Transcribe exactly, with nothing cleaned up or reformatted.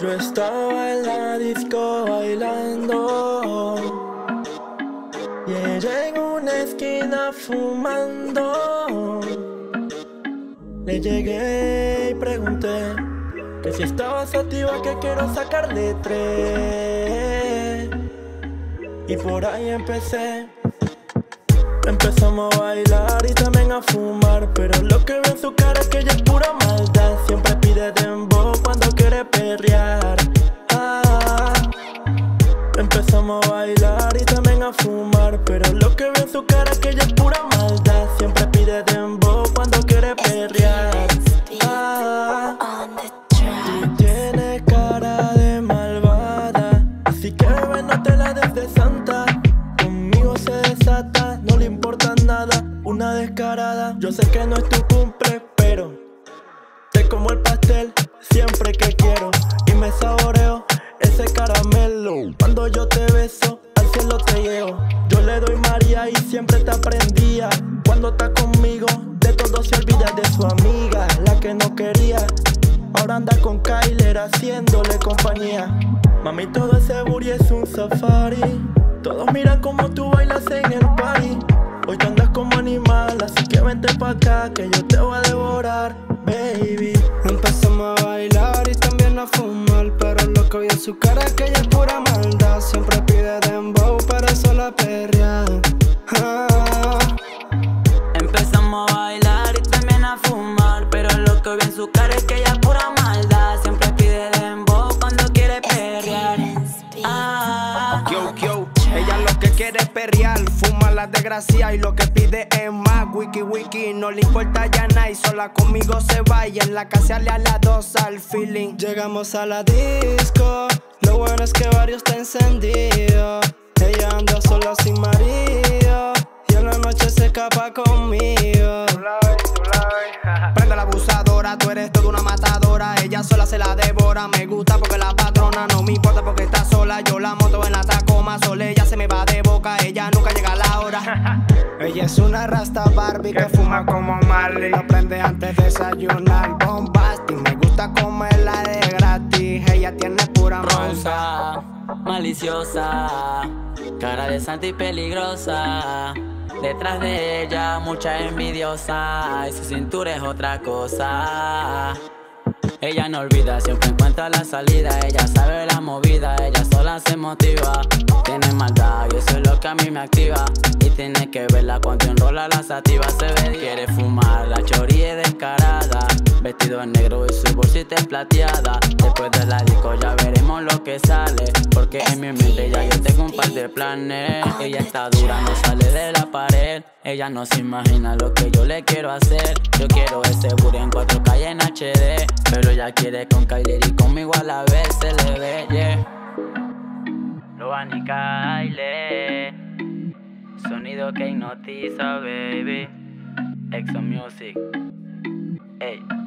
Yo estaba en la disco bailando y ella en una esquina fumando. Le llegué y pregunté que si estaba sativa, que quiero sacarle tres. Y por ahí empecé. Empezamos a bailar y también a fumar, pero lo que veo en su cara es que ella es pura maldad. Siempre pide dembow cuando quiere perrear. Ah. Empezamos a bailar y también a fumar, pero lo que veo en su cara es que ella es pura maldad. Siempre pide dembow cuando quiere perrear. Ah. Tú tienes cara de malvada, así que bebé, no te la des de santa. Conmigo se desata, no le importa nada, una descarada. Yo sé que no es tu cumple, pero te como el pastel siempre que quiero y me saboreo ese caramelo. Cuando yo te beso, al cielo te llevo. Yo le doy María y siempre te aprendía. Cuando está conmigo, de todo se olvida, de su amiga, la que no quería. Ahora anda con Kyler haciéndole compañía. Mami, todo ese booty es un safari. Todos miran como tú bailas en el party. Hoy tú andas como animal, así que vente pa' acá que yo te voy a devorar, baby. Empezamos a bailar y también a fumar, pero lo que vi en su cara es que ella es pura maldad. Siempre pide dembow, para eso la perrea. Ah. Empezamos a bailar y también a fumar, pero lo que vi en su cara es que ella es pura maldad. Siempre pide dembow cuando quiere perrear. Ah. Yo, yo, ella lo que quiere es perrear, fuma la desgracia y lo que pide es más. Wiki, wiki, no le importa ya nada y sola conmigo se va y en la casa le a las dos al feeling. Llegamos a la disco, lo bueno es que varios está encendido. Ella anda sola sin marido y en la noche se escapa conmigo. Prende la abusadora, tú eres toda una matadora. Ella sola se la devora, me gusta porque la patrona. No me importa porque está sola, yo la monto en la Tacoma. Sola ella se me va de boca, ella nunca llega a la hora. Ella es una rasta Barbie que fuma como Marley. La prende antes de desayunar, bombastic. Me gusta comerla de gratis, ella tiene pura Rosa, maliciosa, cara de santa y peligrosa. Detrás de ella mucha envidiosa y su cintura es otra cosa. Ella no olvida, siempre encuentra la salida. Ella sabe la movida, ella sola se motiva. Tiene maldad y eso es lo que a mí me activa. Y tiene que verla cuando enrola la sativa. Se ve, quiere fumar, la chori es descarada. Vestido en negro y su bolsita es plateada. Después de la disco ya veremos lo que sale, porque en mi mente ya yo tengo un par de planes. Ella está dura, no sale de la pared. Ella no se imagina lo que yo le quiero hacer. Yo quiero ese booty en cuatro K y en H D, pero ella quiere con Kyler y conmigo a la vez. Se le ve, yeah. Loan y Kyler, sonido que hipnotiza, baby. Exo Music, ey.